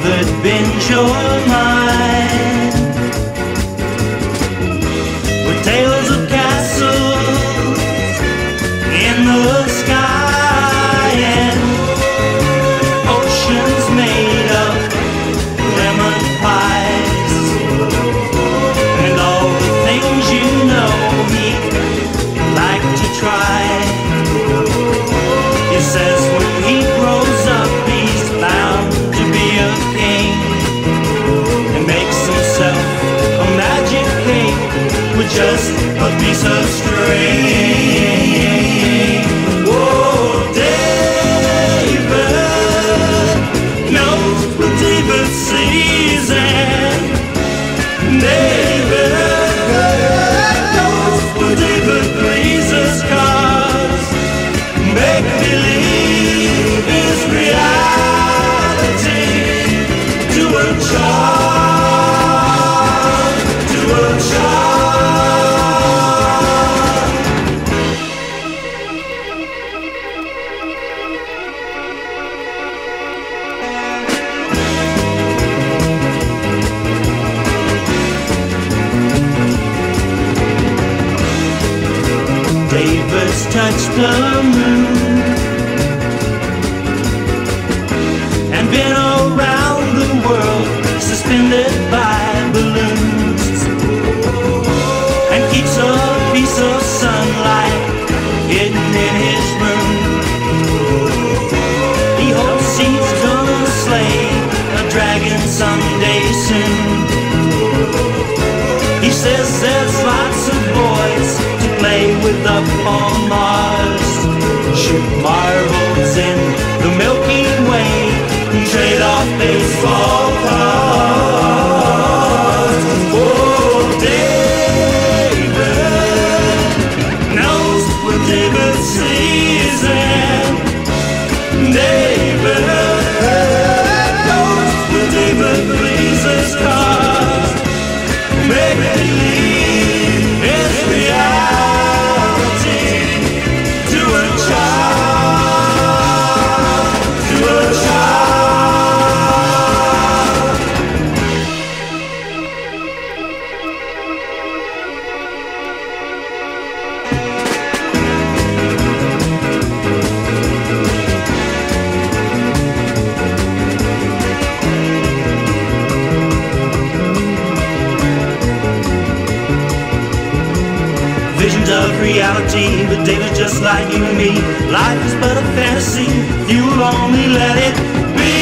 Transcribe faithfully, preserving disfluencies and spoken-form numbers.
David bend your mind with tales of castles in the sky and oceans made of lemon pies and all the things you know he'd like to try. He says when he grows up he's bound to be a king and makes himself a magic cake with just a piece of string. Whoa, David knows what David sees, and David knows what David pleases, 'cause make-believe is reality to a child, to a child. David's touched the moon and been around the world suspended by balloons and keeps a piece of sunlight hidden in his room. He hopes he's gonna slay a dragon someday soon. He says there's lots of boys to play with up on Mars, shoot marbles in the Milky Way and trade off baseball cards. Oh, David knows what David sees, and David knows what David pleases, 'cause make-believe is reality to a child, to a child. Visions of reality, but David just like you and me. Life is but a fantasy, you'll only let it be.